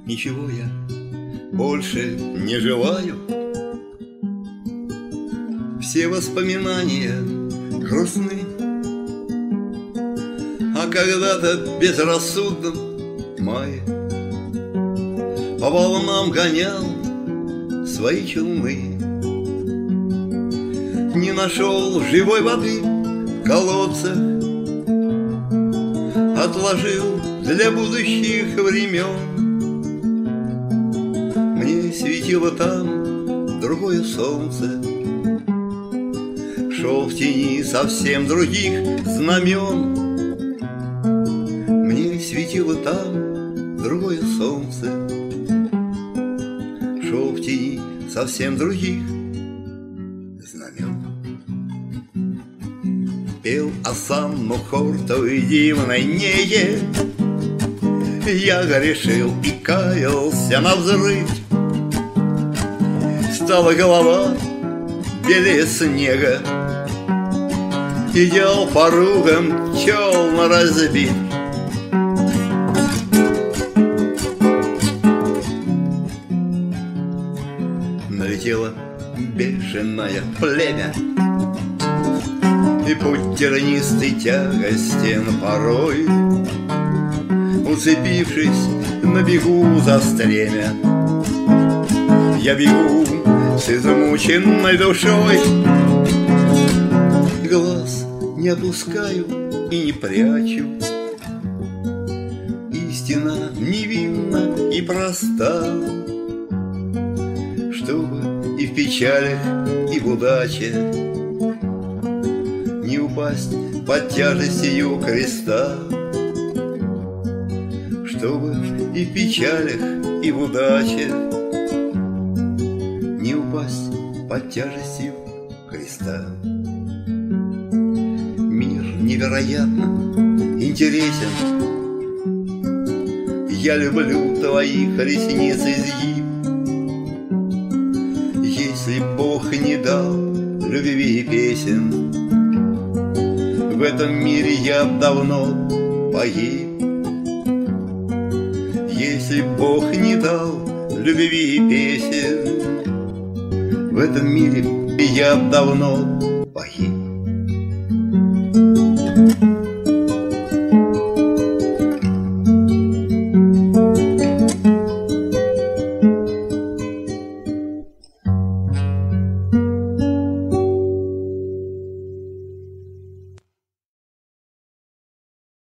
Ничего я больше не желаю. Все воспоминания грустны, а когда-то безрассудном мае по волнам гонял свои челны. Не нашел живой воды в колодцах, отложил для будущих времен. Мне светило там другое солнце, шел в тени совсем других знамен. Мне светило там другое солнце, шел в тени совсем других знамен. Пел осанну хортовой дивной неге, я грешил и каялся навзрыд. Стала голова белее снега, идел по ругам челн разбит. Налетело бешеное племя, и путь тернистый тягостен порой. Уцепившись на бегу за стремя, я бегу с измученной душой. Глаз не опускаю и не прячу, истина невинна и проста, чтобы и в печалях, и в удаче не упасть под тяжестью креста. Чтобы и в печалях, и в удаче не упасть под тяжестью креста. Мир невероятно интересен, я люблю твоих ресниц изгиб. Если Бог не дал любви и песен, в этом мире я б давно погиб. Если Бог не дал любви и песен, в этом мире я б давно погиб.